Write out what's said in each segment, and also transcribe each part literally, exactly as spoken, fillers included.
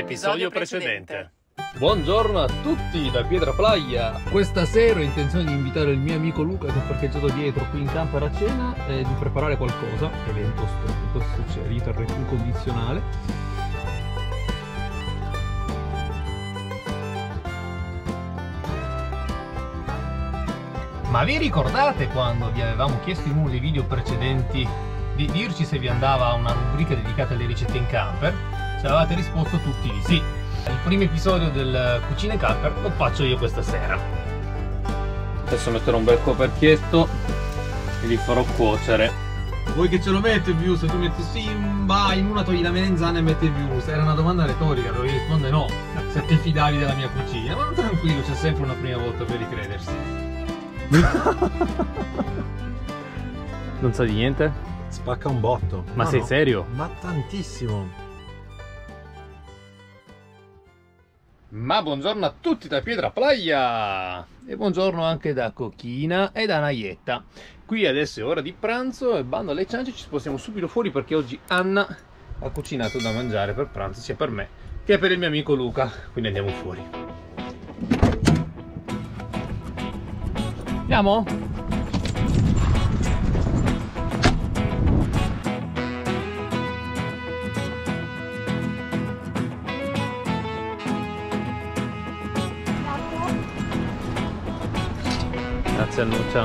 nell'episodio precedente. Buongiorno a tutti da Pietra Playa. Questa sera ho intenzione di invitare il mio amico Luca, che ho parcheggiato dietro qui in camper a cena, e di preparare qualcosa, evento storico, se c'è riterrei un condizionale. Ma vi ricordate quando vi avevamo chiesto in uno dei video precedenti di dirci se vi andava una rubrica dedicata alle ricette in camper? Se avevate risposto tutti di sì. Il primo episodio del Cucina in Camper lo faccio io questa sera. Adesso metterò un bel coperchietto e li farò cuocere. Vuoi che ce lo metto il view? Se tu metti sì, vai in una togli la melenzana e metti il view. Se era una domanda retorica, dovevi rispondere no, se ti fidavi della mia cucina. Ma tranquillo, c'è sempre una prima volta per ricredersi. Non sa di niente? Spacca un botto. Ma no, sei no. serio? Ma tantissimo. Ma buongiorno a tutti da Pietra Playa! E buongiorno anche da Cochina e da Naietta. Qui adesso è ora di pranzo e bando alle ciance, ci spostiamo subito fuori perché oggi Anna ha cucinato da mangiare per pranzo sia per me che per il mio amico Luca. Quindi andiamo fuori. Andiamo? Grazie Annuccia.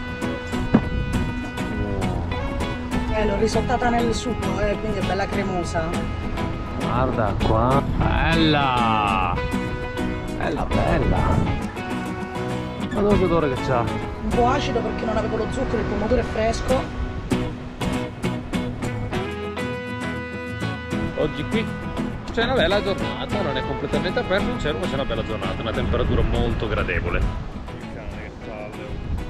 Eh, l'ho risottata nel succo, eh, quindi è bella cremosa. Guarda qua. Bella! Bella bella! Guarda che odore che c'ha. Un po' acido perché non avevo lo zucchero, il pomodoro è fresco. Oggi qui c'è una bella giornata, non è completamente aperto il cielo, ma c'è una bella giornata, una temperatura molto gradevole. Il cane che palle.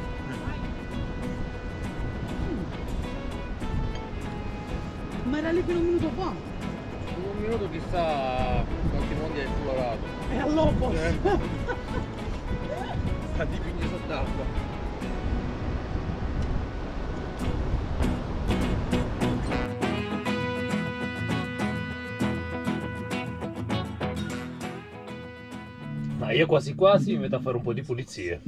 Ma era lì fino a un minuto fa. In un minuto chissà quanti mondi hai esplorato. È all'oppo. Sta di pigni sott'acqua. Ma io quasi quasi mi metto a fare un po' di pulizie.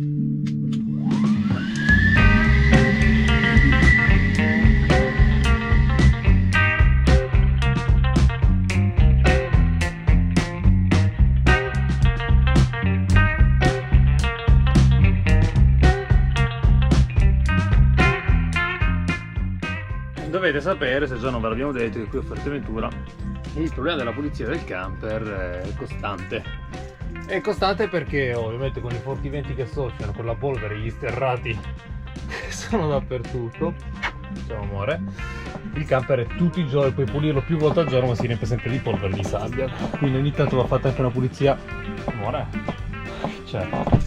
Dovete sapere, se già non ve l'abbiamo detto, che qui a Fuerteventura il problema della pulizia del camper è costante. È costante perché ovviamente con i forti venti che soffiano, con la polvere e gli sterrati che sono dappertutto, ciao amore, il camper è tutti i giorni, puoi pulirlo più volte al giorno ma si riempie sempre di polvere e di sabbia. Quindi ogni tanto va fatta anche una pulizia, amore, cioè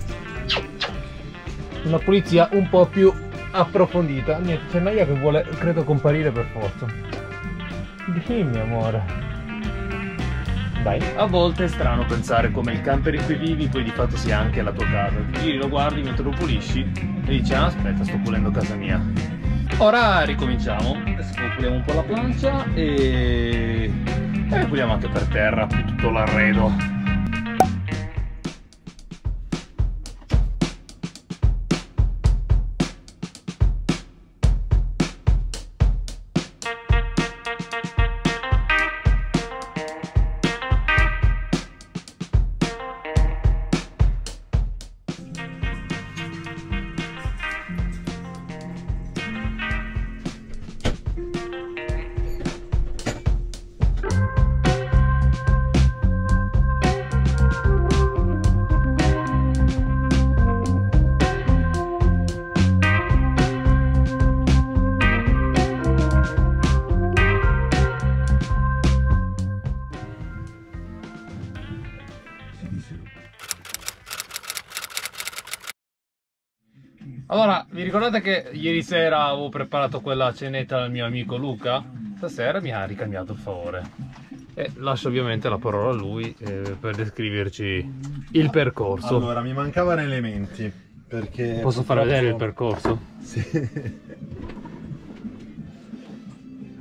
una pulizia un po' più approfondita. Niente, c'è Naia che vuole, credo, comparire per forza. Dimmi amore. Dai. A volte è strano pensare come il camper in cui vivi poi di fatto sia anche la tua casa. Ti giri, lo guardi mentre lo pulisci e dici ah, aspetta, sto pulendo casa mia. Ora ricominciamo. Adesso puliamo un po' la plancia e, e puliamo anche per terra tutto l'arredo. Allora, vi ricordate che ieri sera avevo preparato quella cenetta al mio amico Luca? Stasera mi ha ricambiato il favore. E lascio ovviamente la parola a lui eh, per descriverci il percorso. Allora, mi mancavano elementi, perché... Posso far vedere il percorso? Sì.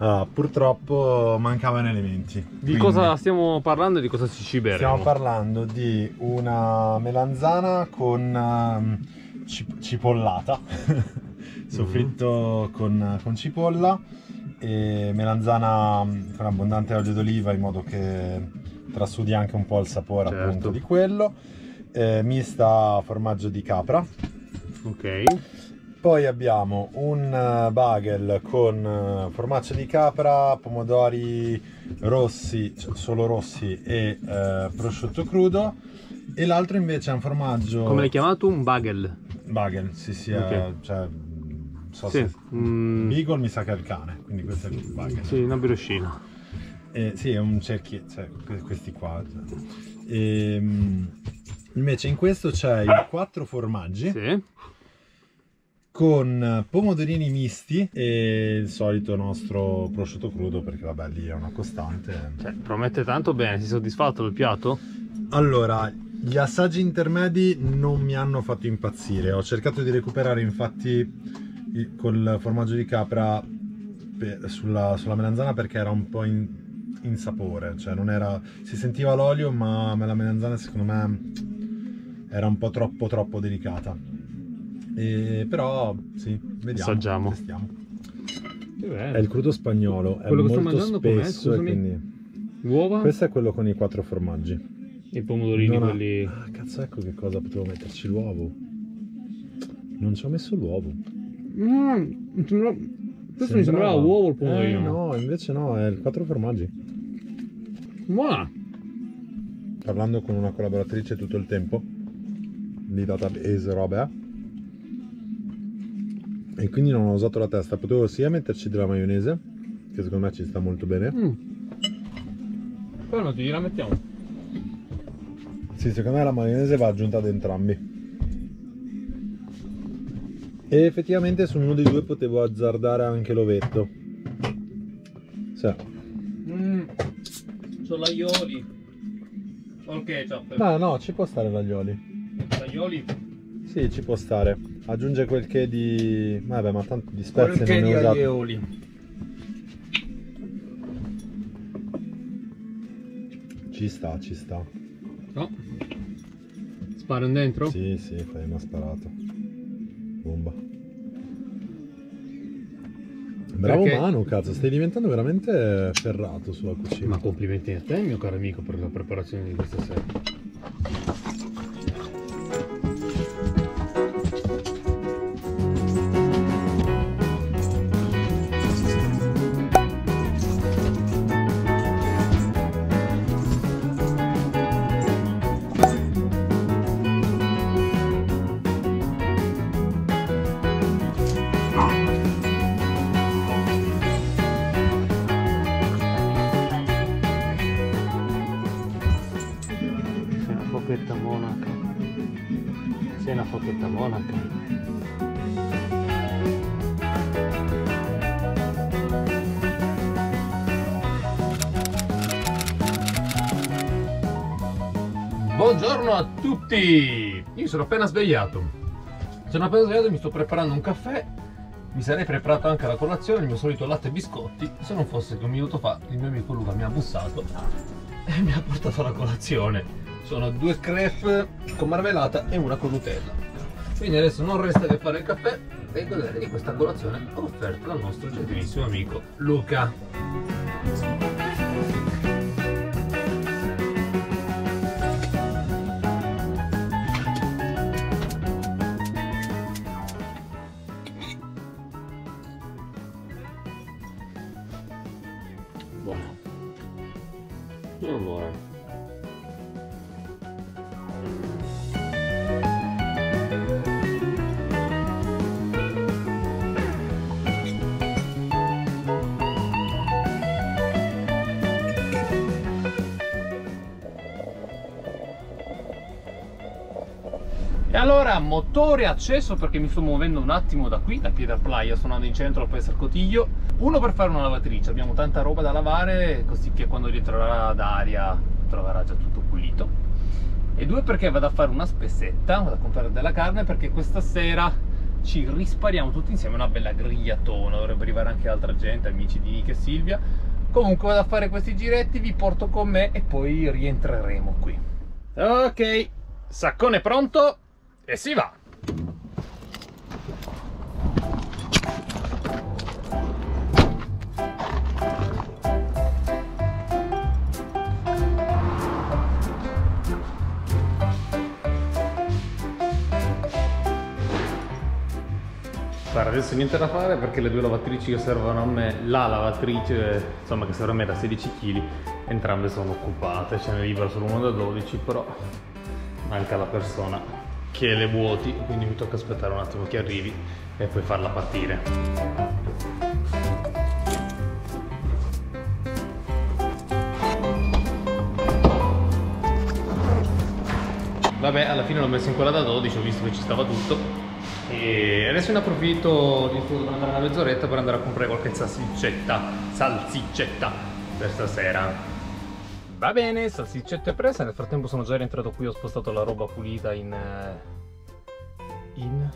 Ah, purtroppo mancavano elementi. Di Quindi cosa stiamo parlando e di cosa ci ciberemo? stiamo parlando di una melanzana con um, cip- cipollata, soffritto con, con cipolla, e melanzana con abbondante olio d'oliva in modo che trasudi anche un po' il sapore, certo, appunto di quello, eh, mista a formaggio di capra. Ok. Poi abbiamo un bagel con formaggio di capra, pomodori rossi, cioè solo rossi, e eh, prosciutto crudo, e l'altro invece è un formaggio... Come l'hai chiamato? Un bagel? Bagel, sì sì, Ok. è, cioè, non so Sì, se... mm, Beagle mi sa che è il cane, quindi questo è il bagel. sì, una briochina. Eh, sì, è un cerchietto, cioè, que- questi qua. E, mm, invece in questo c'è i quattro formaggi. Sì. Con pomodorini misti e il solito nostro prosciutto crudo, perché vabbè, lì è una costante. Cioè, promette tanto bene. Sei soddisfatto del piatto? Allora, gli assaggi intermedi non mi hanno fatto impazzire. Ho cercato di recuperare infatti il, col formaggio di capra per, sulla, sulla melanzana, perché era un po' in, in sapore, cioè non era, si sentiva l'olio, ma la melanzana secondo me era un po' troppo troppo delicata. E, però sì, vediamo, Assaggiamo. testiamo. Che bello. È il crudo spagnolo, è Quello che sto molto mangiando com'è? spesso, e Scusami. quindi... Uova Questo è quello con i quattro formaggi. e i pomodorini, Non ha- quelli... Ah, cazzo, ecco che cosa potevo metterci, l'uovo. Non ci ho messo l'uovo. Mm, mi sembra- Questo mi sembrava uovo il pomodorino. Eh, no, invece no, è il quattro formaggi. Buona. Parlando con una collaboratrice tutto il tempo di database robe, e quindi non ho usato la testa. Potevo sia metterci della maionese, che secondo me ci sta molto bene. Mm. Fermati, la mettiamo. Sì, secondo me la maionese va aggiunta ad entrambi. E effettivamente su uno dei due potevo azzardare anche l'ovetto. Sì. Mm. Sono l'aioli. O il ketchup. Ma no, ci può stare l'aglioli. L'aioli. Sì, ci può stare. Aggiunge quel che di... Vabbè, ma tanto di spezie non ne ho usato. aioli. Ci sta, ci sta. No. Sparano dentro? Sì, sì, fai una sparata. Bomba. Bravo Perché- Manu, cazzo, stai diventando veramente ferrato sulla cucina. Ma complimenti a te, mio caro amico, per la preparazione di questa sera. Sei una fochetta monaca. Sei una fochetta monaca. Buongiorno a tutti! Io sono appena svegliato. Sono appena svegliato e mi sto preparando un caffè. Mi sarei preparato anche la colazione, il mio solito latte e biscotti, se non fosse che un minuto fa il mio amico Luca mi ha bussato e mi ha portato la colazione. Sono due crepe con marmellata e una con Nutella. Quindi adesso non resta che fare il caffè e godere di questa colazione offerta dal nostro gentilissimo amico Luca. Buono. Allora. E allora, motore acceso perché mi sto muovendo un attimo da qui, da Piedra Playa, sto andando in centro a Paese al Cotiglio. Uno, per fare una lavatrice, abbiamo tanta roba da lavare, così che quando ritroverà Daria troverà già tutto pulito. E due, perché vado a fare una spessetta, vado a comprare della carne, perché questa sera ci rispariamo tutti insieme una bella grigliatona. Dovrebbe arrivare anche altra gente, amici di Nick e Silvia. Comunque vado a fare questi giretti, vi porto con me e poi rientreremo qui. Ok, saccone pronto e si va. Guarda, adesso niente da fare perché le due lavatrici che servono a me, la lavatrice insomma che serve a me da sedici chili, entrambe sono occupate, ce n'è libera solo una da dodici, però manca la persona che le vuoti, quindi mi tocca aspettare un attimo che arrivi e poi farla partire. Vabbè, alla fine l'ho messo in quella da dodici, ho visto che ci stava tutto. E adesso ne approfitto di per andare una mezz'oretta per andare a comprare qualche salsiccetta, salsiccetta per stasera. Va bene, salsiccette prese. Nel frattempo sono già rientrato qui, ho spostato la roba pulita in in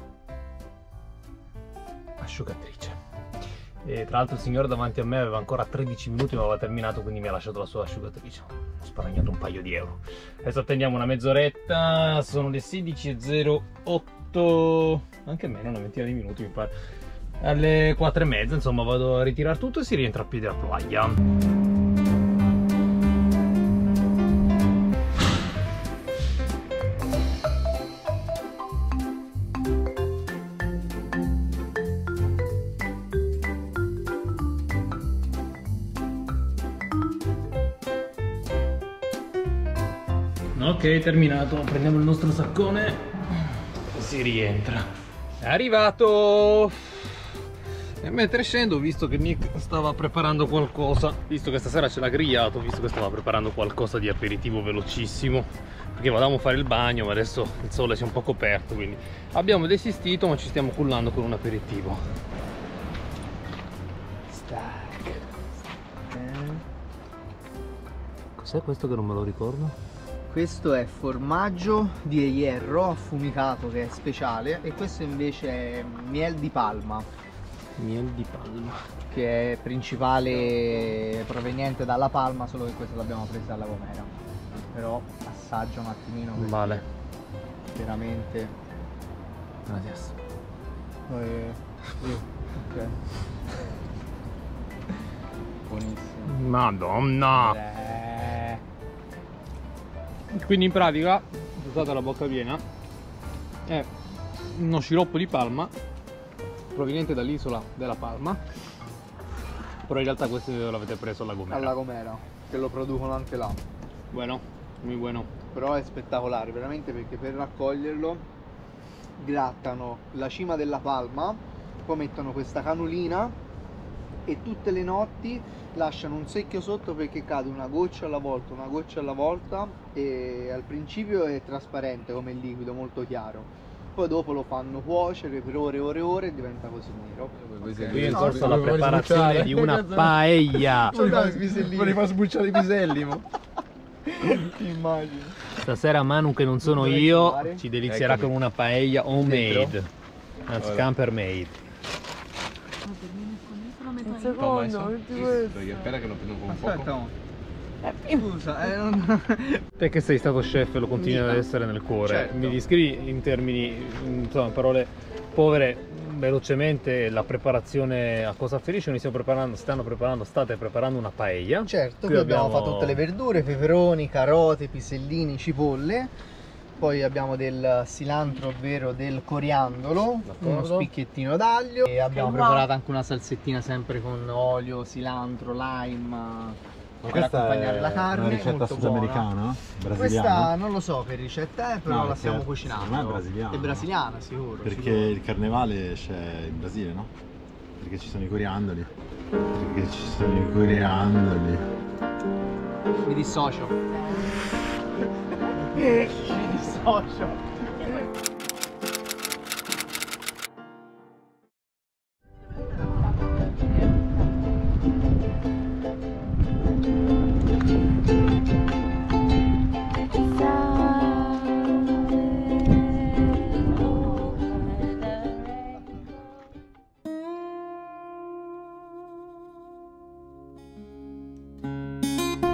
asciugatrice. E tra l'altro il signore davanti a me aveva ancora tredici minuti ma aveva terminato, quindi mi ha lasciato la sua asciugatrice. Ho sparagnato un paio di euro. Adesso attendiamo una mezz'oretta, sono le sedici e zero otto, anche meno, una ventina di minuti mi pare. Alle quattro e mezza insomma vado a ritirare tutto e si rientra a piedi alla playa. Ok, terminato, prendiamo il nostro saccone e si rientra. È arrivato! E mentre scendo ho visto che Nick stava preparando qualcosa, visto che stasera ce l'ha grigliato, visto che stava preparando qualcosa di aperitivo velocissimo, perché volevamo fare il bagno ma adesso il sole si è un po' coperto, quindi abbiamo desistito ma ci stiamo cullando con un aperitivo. Stack. Cos'è questo che non me lo ricordo? Questo è formaggio di hierro affumicato che è speciale e questo invece è miel di palma. Miel di palma. Che è principale proveniente dalla palma, solo che questa l'abbiamo presa dalla Gomera. Però assaggio un attimino. Vale. Veramente. Gracias. Eh, ok. Buonissimo. Madonna. Eh. Quindi in pratica, scusate la bocca piena, è uno sciroppo di palma proveniente dall'isola della Palma, però in realtà questo l'avete preso alla Gomera. Alla Gomera, che lo producono anche là. Bueno, muy bueno. Però è spettacolare veramente, perché per raccoglierlo grattano la cima della palma, poi mettono questa canulina e tutte le notti lasciano un secchio sotto perché cade una goccia alla volta, una goccia alla volta, e al principio è trasparente come il liquido, molto chiaro, poi dopo lo fanno cuocere per ore e ore e ore e diventa così nero. Okay. Qui è in corso la preparazione di una paella. Vorrei far sbucciare i piselli, mo. Immagino. Stasera Manu, che non sono io, ci delizierà Eccomi. con una paella homemade, anzi camper made. Un secondo, Spera che lo prendo con Aspetta, fuoco. Eh, scusa, eh, non... Te che sei stato chef e lo continui ad essere nel cuore, certo. mi descrivi in termini, insomma, parole povere, velocemente la preparazione, a cosa afferisce? Noi stiamo preparando, stanno preparando, state preparando una paella. Certo, qui, qui abbiamo... abbiamo fatto tutte le verdure, peperoni, carote, pisellini, cipolle. Poi abbiamo del cilantro, ovvero del coriandolo, uno spicchiettino d'aglio, e abbiamo preparato anche una salsettina sempre con olio, cilantro, lime per questa accompagnare è la carne. una ricetta sudamericana? Brasiliana? Questa non lo so che ricetta è, però No, la stiamo perché cucinando. secondo me è brasiliana. È brasiliana, sicuro. Perché sicuro. il carnevale c'è in Brasile, no? Perché ci sono i coriandoli. Perché ci sono i coriandoli. Mi dissocio. Mi dissocio.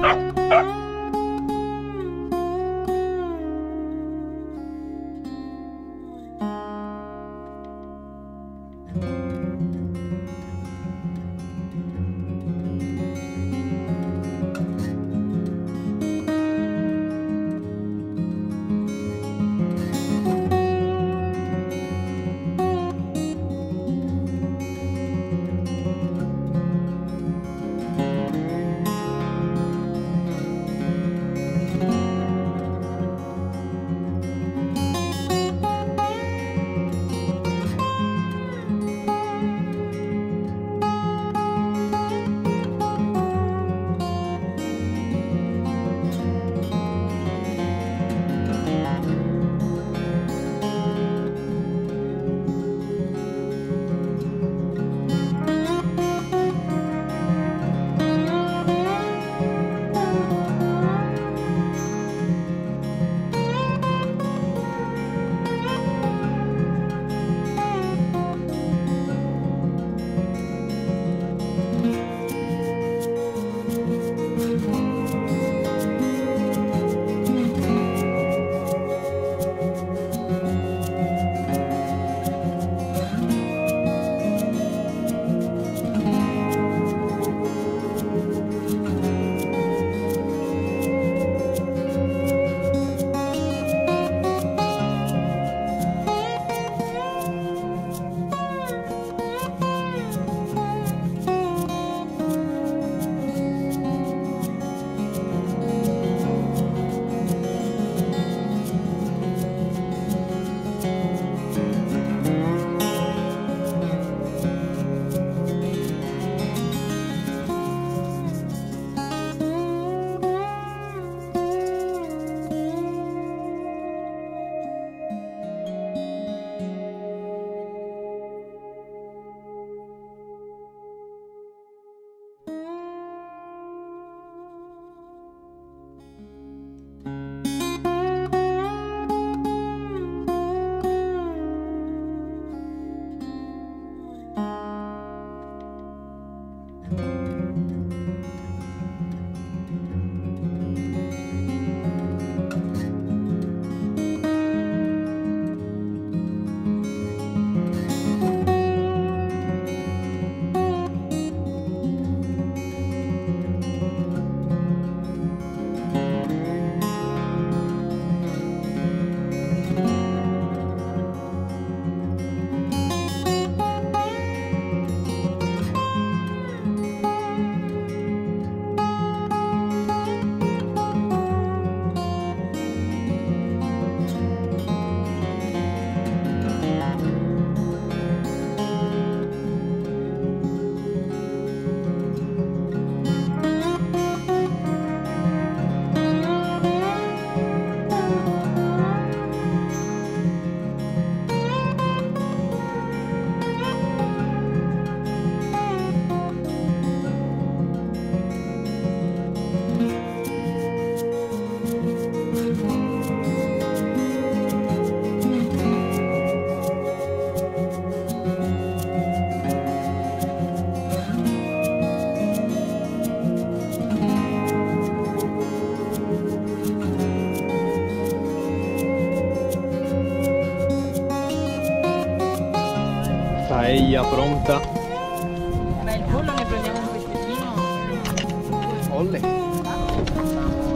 paella pronta. Beh, il pollo ne prendiamo un pezzettino. Olle.